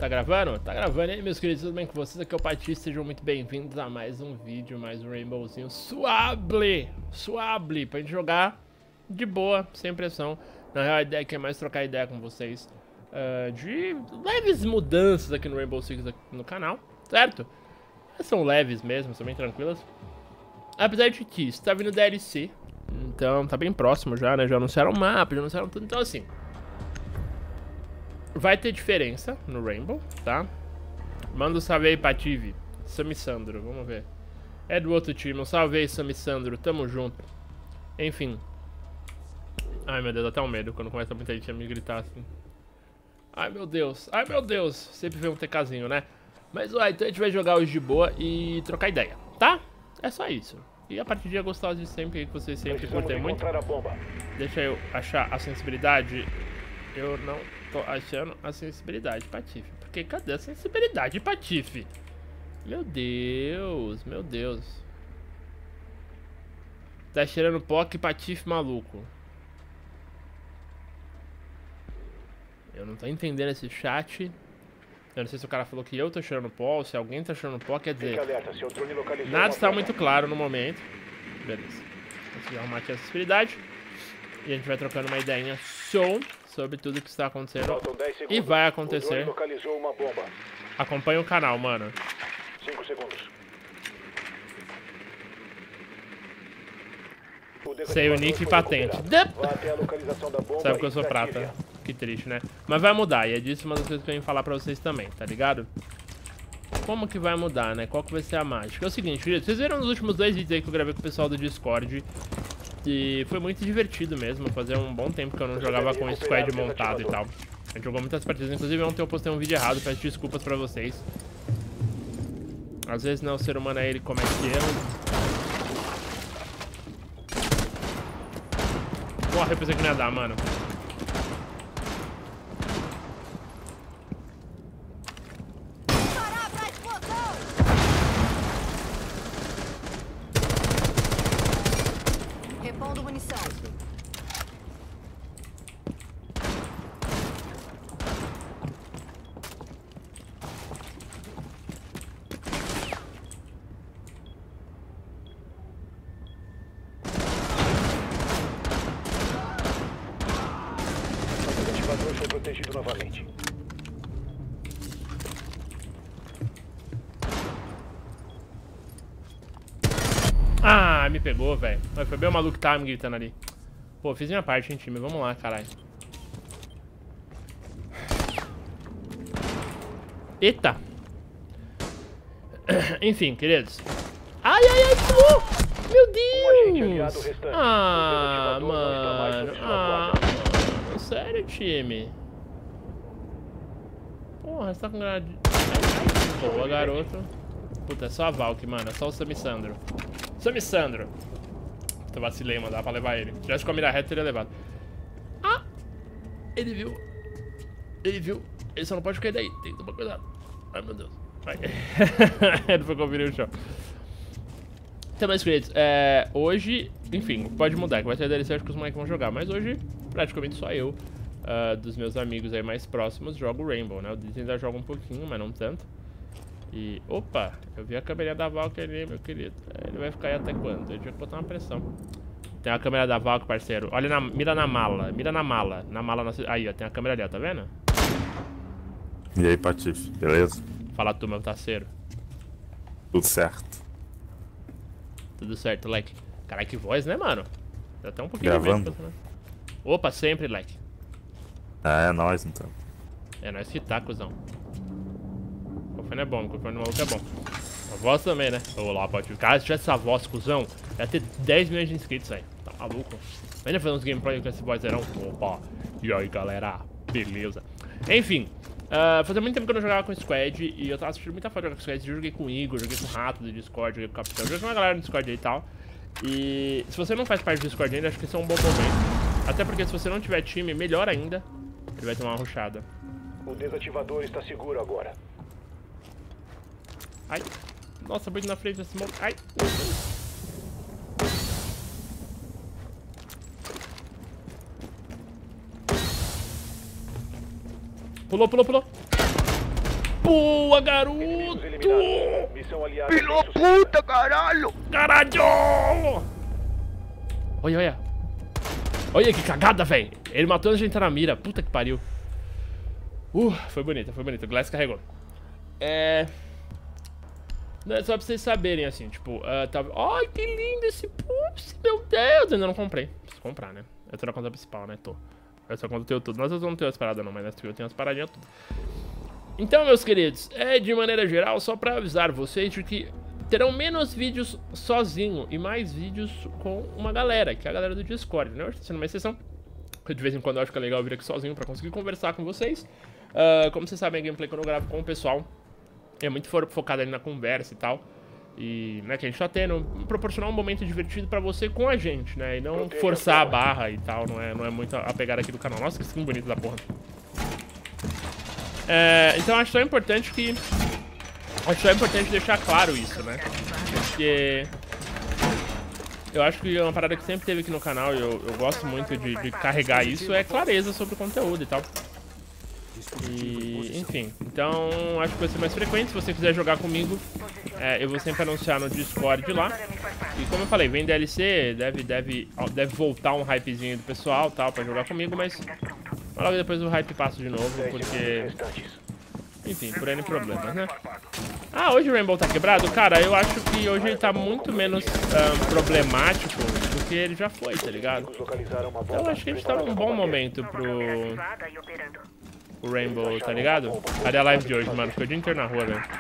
Tá gravando? Tá gravando. E aí, meus queridos, tudo bem com vocês? Aqui é o Patife, sejam muito bem-vindos a mais um vídeo, mais um Rainbowzinho suave, pra gente jogar de boa, sem pressão. Na real, a ideia aqui é mais trocar ideia com vocês de leves mudanças aqui no Rainbow Six aqui no canal, certo? São leves mesmo, são bem tranquilas. Apesar de que está vindo DLC, então tá bem próximo já, né? Já anunciaram o mapa, já anunciaram tudo, então assim... Vai ter diferença no Rainbow, tá? Manda um salve aí, Patife. Samissandro, vamos ver. É do outro time, um salve aí, Samissandro, tamo junto. Enfim. Ai, meu Deus, até um medo quando começa muita gente a me gritar assim. Ai, meu Deus, sempre vem um TKzinho, né? Mas, ué, então a gente vai jogar hoje de boa e trocar ideia, tá? É só isso. E a partidinha gostosa de sempre, que vocês sempre curtem muito. Deixa eu achar a sensibilidade. Eu não tô achando a sensibilidade, Patife. Porque cadê a sensibilidade, Patife? Meu Deus, meu Deus. Tá cheirando pó, que Patife maluco. Eu não tô entendendo esse chat. Eu não sei se o cara falou que eu tô cheirando pó ou se alguém tá cheirando pó, quer dizer... Nada está muito claro no momento. Beleza. Consegui arrumar aqui a sensibilidade. E a gente vai trocando uma ideinha sobre tudo que está acontecendo e vai acontecer. Acompanhe o canal, mano. 5 segundos. Sei o nick e patente. Sabe que eu sou prata. Que triste, né? Mas vai mudar, e é disso uma das coisas que eu venho falar pra vocês também, tá ligado? Como que vai mudar, né? Qual que vai ser a mágica? É o seguinte, vocês viram nos últimos 2 vídeos aí que eu gravei com o pessoal do Discord. E foi muito divertido mesmo, fazia um bom tempo que eu não jogava com o squad montado e tal. A gente jogou muitas partidas, inclusive ontem eu postei um vídeo errado, peço desculpas pra vocês. Às vezes não, o ser humano aí ele comete erros. Porra, eu pensei que não ia dar, mano. Repondo munição. O ativador foi protegido novamente. Ah, me pegou, velho. Foi bem o maluco que tava me gritando ali. Pô, fiz minha parte, hein, time. Vamos lá, caralho. Eita. Enfim, queridos. Ai, meu Deus. Ah, mano. Sério, time. Porra, você tá com granada. Boa, garoto. Puta, é só a Valk, mano. É só o Samissandro. Samissandro. Eu vacilei, mano. Dá pra levar ele. Se tivesse com a mira reta, teria levado. Ah! Ele viu. Ele só não pode cair daí. Tem que tomar cuidado. Ai, meu Deus. Vai. Ele foi conferir o chão. Então, meus queridos, hoje, enfim, pode mudar, que vai ter DLC, acho que os moleques vão jogar. Mas hoje, praticamente só eu, dos meus amigos aí mais próximos, jogo Rainbow, né? O Disney ainda joga um pouquinho, mas não tanto. E, opa, eu vi a câmera da Valk ali, meu querido. Ele vai ficar aí até quando? Eu tinha que botar uma pressão. Tem a câmera da Valk, parceiro. Olha, mira na mala. Aí, ó, tem a câmera ali, ó, tá vendo? E aí, Patife, beleza? Fala tu, meu parceiro. Tudo certo. Tudo certo, leque. Caralho, que voz, né, mano? Dá até um pouquinho Gravando. de medo, né? Opa, sempre, leque. É nóis, então. É nóis que tá, cuzão. O microfone é bom, o microfone do maluco é bom. A voz também, né? Olá, Patife. Cara, se tivesse essa voz, cuzão, ia ter 10 milhões de inscritos aí. Tá maluco? Ainda fazer uns gameplay com esse vozerão. Opa. E aí, galera? Beleza. Enfim. Fazia muito tempo que eu não jogava com Squad e eu tava assistindo muita foto de jogar com Squad. Eu joguei com o Igor, joguei com o Rato do Discord, joguei com o Capitão, joguei com uma galera no Discord aí e tal. E se você não faz parte do Discord ainda, acho que esse é um bom momento. Até porque se você não tiver time, melhor ainda, ele vai tomar uma rushada. O desativador está seguro agora. Ai. Nossa, muito na frente da smoke. Ai. Pulou, pulou, pulou. Boa, garoto! Missão aliada. Filho da puta, caralho! Caralho! Olha, olha. Olha que cagada, velho. Ele matou a gente na mira. Puta que pariu. Foi bonito, foi bonito. O Glass carregou. Não, é só pra vocês saberem, assim, tipo, ai, que lindo esse Pups, meu Deus. Eu ainda não comprei. Preciso comprar, né? Eu tô na conta principal, né? Tô. Eu só conto o teu tudo. Mas eu não tenho as paradas, não. Mas eu tenho as paradinhas tudo. Então, meus queridos, de maneira geral, só pra avisar vocês de que terão menos vídeos sozinho e mais vídeos com uma galera, que é a galera do Discord, né? Hoje tá sendo uma exceção. De vez em quando eu acho que é legal vir aqui sozinho pra conseguir conversar com vocês. Como vocês sabem, a gameplay quando eu gravo com o pessoal é muito focado ali na conversa e tal. E, né, que a gente tá tendo, proporcionar um momento divertido pra você com a gente, né? E não forçar a barra e tal, não é muito a pegada aqui do canal. Nossa, que skin bonito da porra. Então acho só importante deixar claro isso, né? Porque eu acho que uma parada que sempre teve aqui no canal, e eu gosto muito de carregar isso, é clareza sobre o conteúdo e tal. E, enfim, então acho que vai ser mais frequente. Se você quiser jogar comigo, eu vou sempre anunciar no Discord lá. E como eu falei, vem DLC, deve voltar um hypezinho do pessoal tal pra jogar comigo, mas logo depois o hype passa de novo, porque, enfim, por N problemas, né? Hoje o Rainbow tá quebrado? Cara, eu acho que hoje ele tá muito menos problemático do que ele já foi, tá ligado? Então eu acho que a gente tá num bom momento pro Rainbow, tá ligado? Cadê a live de hoje, mano? Ficou o dia inteiro na rua, velho.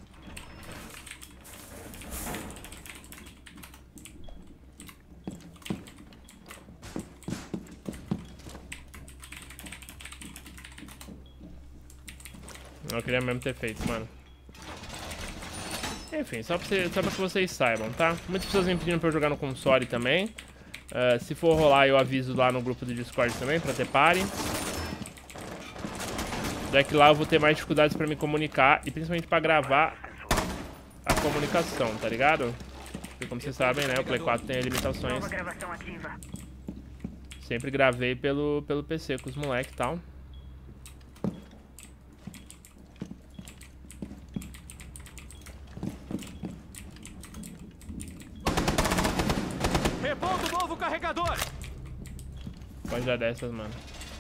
Eu queria mesmo ter feito, mano. Enfim, só pra que vocês saibam, tá? Muitas pessoas me pedindo pra eu jogar no console também. Se for rolar, eu aviso lá no grupo do Discord também, pra ter party. É que lá eu vou ter mais dificuldades pra me comunicar e principalmente pra gravar a comunicação, tá ligado? Porque como vocês sabem, né, o Play 4 tem limitações. Sempre gravei pelo PC com os moleques e tal. Repondo novo carregador! Pode dar dessas, mano.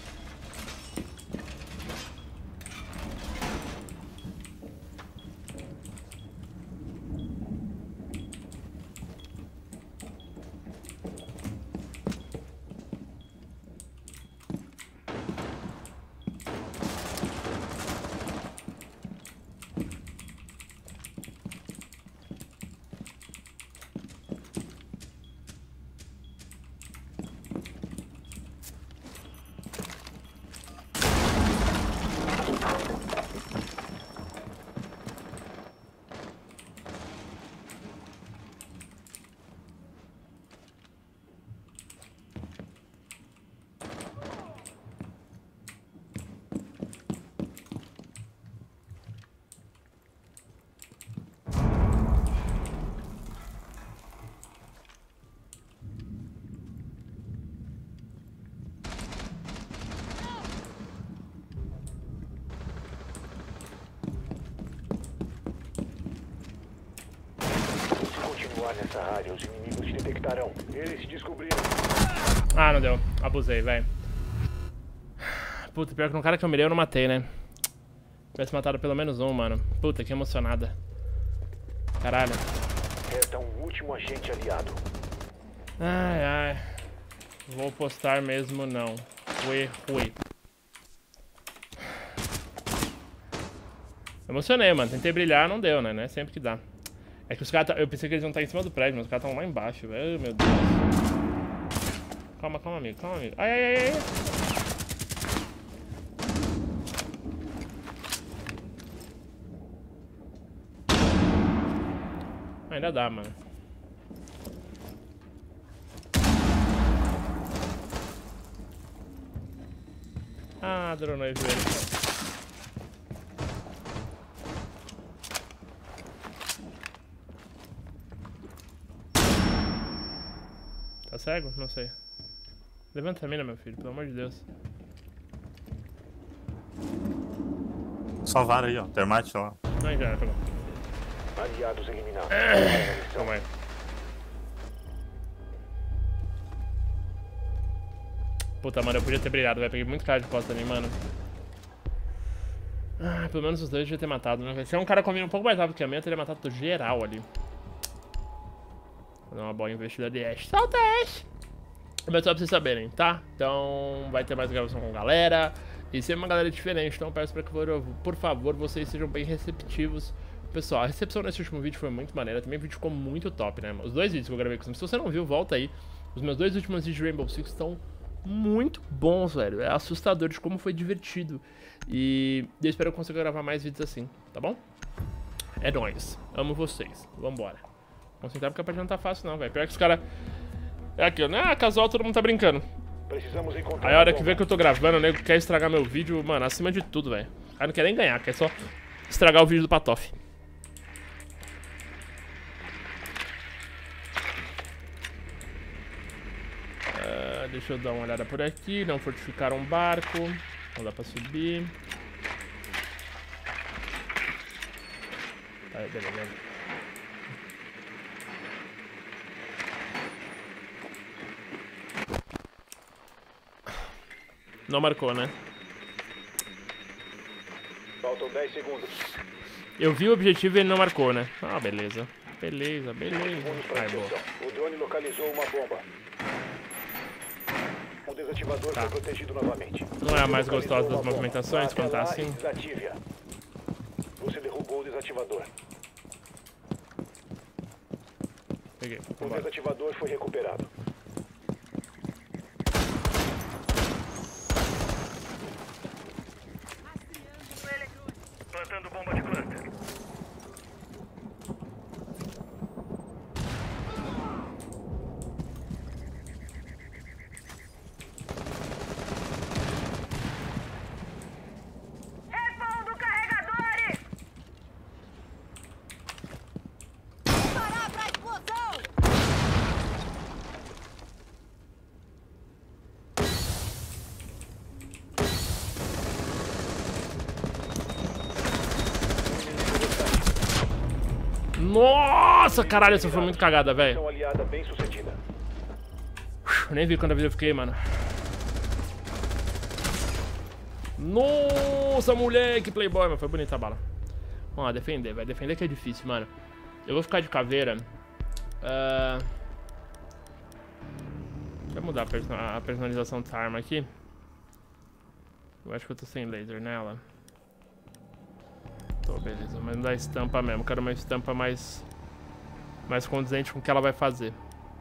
Nessa área, os inimigos te detectarão. Eles se descobriram. Não deu. Abusei, velho. Puta, pior que no cara que eu mirei eu não matei, né? Tivesse matado pelo menos um, mano. Puta, que emocionada. Caralho. Resta um último agente aliado. Ai. Vou postar mesmo não. Fui. Emocionei, mano. Tentei brilhar, não deu, né? Não é sempre que dá. É que os caras... Eu pensei que eles iam estar em cima do prédio, mas os caras estão lá embaixo, velho. Meu Deus. Calma, amigo. Ai. Ainda dá, mano. Dronou o joelho. Tá cego? Não sei. Levanta a mina, meu filho, pelo amor de Deus. salvaram aí, ó. Termite lá. Ai, já, tá bom. Aliados eliminados. Calma aí. Puta, mano, eu podia ter brilhado, velho. Peguei muito cara de costa ali, mano. Ah, pelo menos os dois eu devia ter matado, né? Se é um cara comigo um pouco mais rápido que a minha, eu teria matado geral ali. Vou dar uma boa investida de Ash. Solta Ash! Mas só pra vocês saberem, tá? Então vai ter mais gravação com a galera. E sempre uma galera diferente, então eu peço pra que, por favor, vocês sejam bem receptivos. Pessoal, a recepção nesse último vídeo foi muito maneira. Também o vídeo ficou muito top, né? Os dois vídeos que eu gravei com vocês. Se você não viu, volta aí. Os meus dois últimos vídeos de Rainbow Six estão muito bons, velho. É assustador de como foi divertido. E eu espero que eu consiga gravar mais vídeos assim, tá bom? É nóis. Amo vocês. Vambora. Concentrar porque a partida não tá fácil não, velho. Pior que os caras... É aqui, né? Ah, casual, todo mundo tá brincando. Precisamos encontrar. Aí a hora que vê que eu tô gravando, o nego quer estragar meu vídeo, mano, acima de tudo, velho. O cara não quer nem ganhar, quer só estragar o vídeo do Patof. Deixa eu dar uma olhada por aqui. Não fortificaram um barco. Não dá pra subir. Aí, beleza. Não marcou, né? Faltam 10 segundos. Eu vi o objetivo e ele não marcou, né? Ah, beleza. Beleza, beleza. Ai, boa. O drone localizou uma bomba. O desativador foi protegido novamente. Não é a mais gostosa das movimentações quando tá assim? Desative-a. Você derrubou o desativador. Peguei. O Vambora. desativador foi recuperado. Plantando bomba de cluster. Respondo carregadores! Parar pra explosão! Nossa, caralho, essa foi muito cagada, velho. Uma aliada bem sucedida. Nem vi quando a vida eu fiquei, mano. Nossa, moleque, playboy, mas foi bonita a bala. Vamos lá, defender, vai defender que é difícil, mano. Eu vou ficar de caveira. Deixa eu mudar a personalização da arma aqui. Eu acho que eu tô sem laser nela. Tô, beleza, mas não dá estampa mesmo. Quero uma estampa mais condizente com o que ela vai fazer.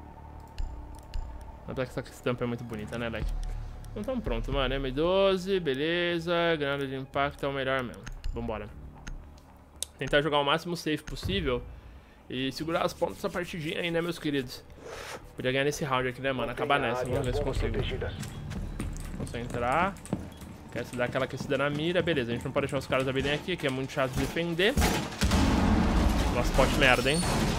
Até que essa estampa é muito bonita, né, Leque? Então tamo pronto, mano. M12, beleza. Granada de impacto é o melhor mesmo. Vambora. Tentar jogar o máximo safe possível e segurar as pontas dessa partidinha aí, né, meus queridos? Podia ganhar nesse round aqui, né, mano? Acabar nessa. Vamos ver se consigo. Concentrar. Quer se dar aquela aquecida na mira. Beleza, a gente não pode deixar os caras abrirem aqui, que é muito chato de defender. Nossa, pote merda, hein?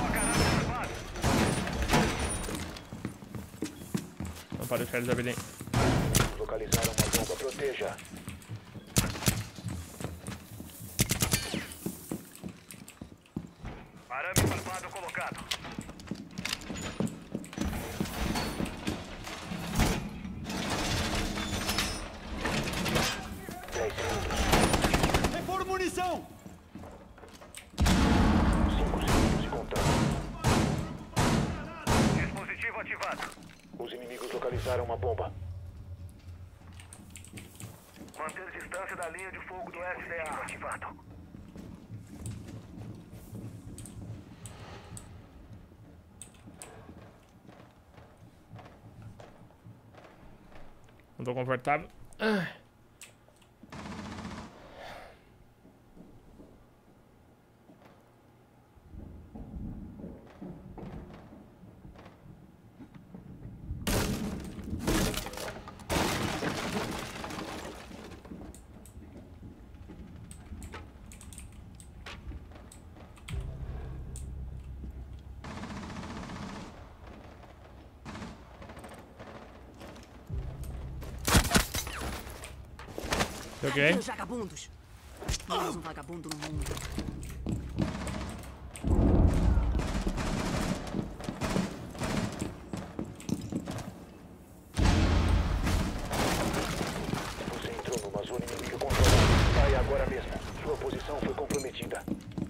Não pode deixar eles abrirem. Localizaram uma bomba, proteja. Arame farpado colocado. Repor munição! 5 segundos de contato. Dispositivo ativado. Os inimigos localizaram uma bomba. Manter distância da linha de fogo do SDA. Ativado. Não tô confortável. Ok. Vagabundos. menos um vagabundo no mundo. Você entrou numa zona inimiga controlada. Saia agora mesmo. Sua posição foi comprometida.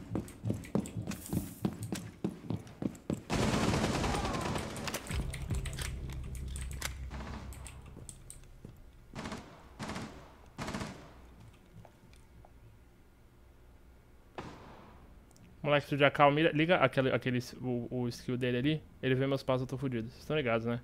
Moleque, se o Jackal mira, liga o skill dele ali, ele vê meus passos, eu tô fudido. Vocês estão ligados, né?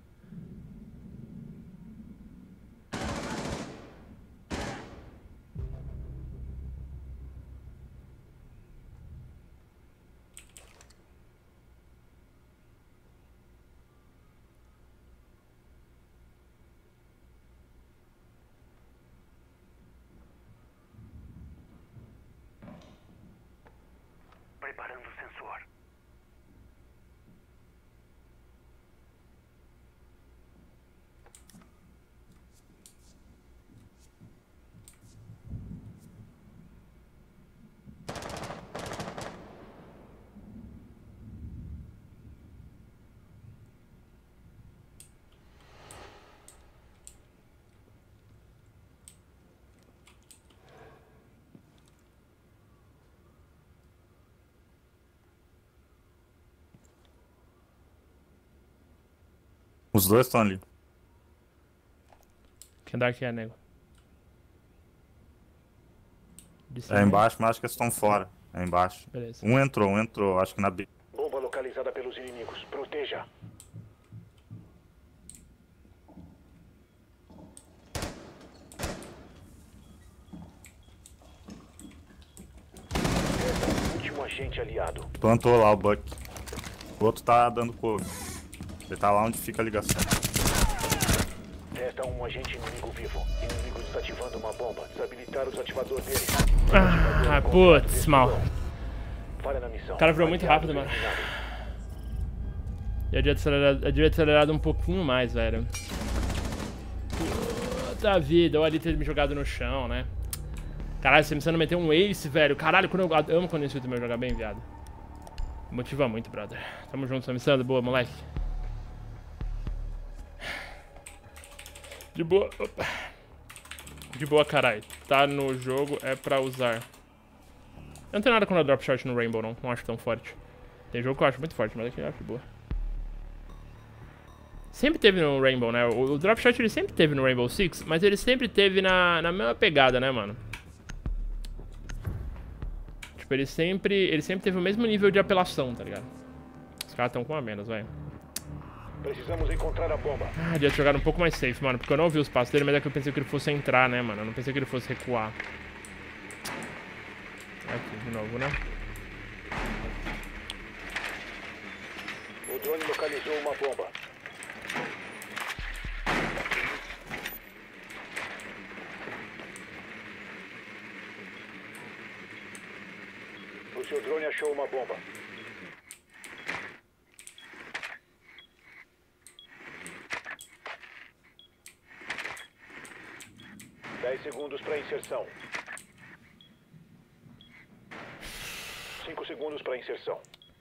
Preparando o sensor. Os dois estão ali. Que andar que é, nego? De É cima? embaixo, mas acho que eles estão fora. É embaixo. Beleza. Um entrou, acho que na B. Bomba localizada pelos inimigos. Proteja. Último agente aliado. Plantou lá o Buck. O outro tá dando cover. Ele tá lá onde fica a ligação. Resta um agente inimigo vivo. Inimigo desativando uma bomba. Desabilitar os ativadores dele. Ah, putz, mal. Falha na missão. O cara virou muito rápido, mano. Eu devia ter acelerado um pouquinho mais, velho. Puta vida, eu ali ter me jogado no chão, né? Caralho, você me ensinando a meter um ace, velho. Caralho, eu amo quando eu escuto meu jogar bem, viado. Motiva muito, brother. Tamo junto, Samissando. Boa, moleque. De boa. Opa. De boa, caralho. Tá no jogo, é pra usar. Eu não tenho nada contra drop shot no Rainbow, não. Não acho tão forte. Tem jogo que eu acho muito forte, mas aqui eu acho de boa. Sempre teve no Rainbow, né? O drop shot ele sempre teve no Rainbow Six, mas ele sempre teve na mesma pegada, né, mano? Tipo, ele sempre teve o mesmo nível de apelação, tá ligado? Os caras tão com a menos, velho. Precisamos encontrar a bomba. Ah, devia ter jogado um pouco mais safe, mano. Porque eu não vi os passos dele, mas é que eu pensei que ele fosse entrar, né, mano? Eu não pensei que ele fosse recuar. Aqui, de novo, né? O drone localizou uma bomba. O seu drone achou uma bomba. Segundos para inserção. 5 segundos para inserção.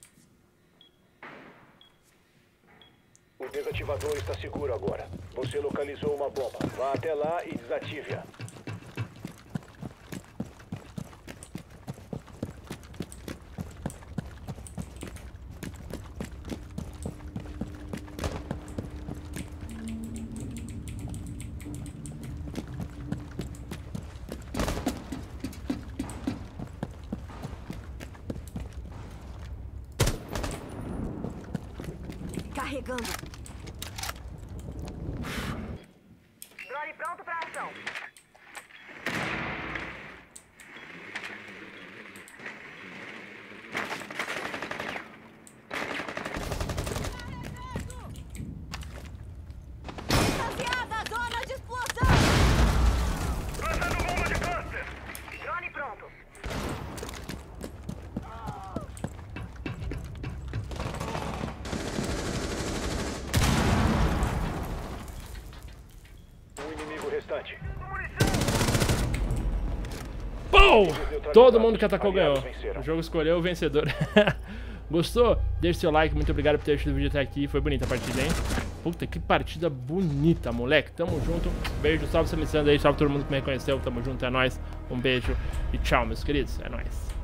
O desativador está seguro agora. Você localizou uma bomba. Vá até lá e desative-a. Carregando. Drone pronto pra ação. Distanciada, zona de explosão. Lançando bomba de cluster. Drone pronto. Todo mundo que atacou Aliados ganhou. venceram. O jogo escolheu o vencedor. Gostou? Deixe seu like, muito obrigado por ter assistido o vídeo até aqui. Foi bonita a partida, hein? Puta, que partida bonita, moleque. Tamo junto. Beijo, salve Samissando aí, salve todo mundo que me reconheceu. Tamo junto, é nóis. Um beijo e tchau, meus queridos. É nóis.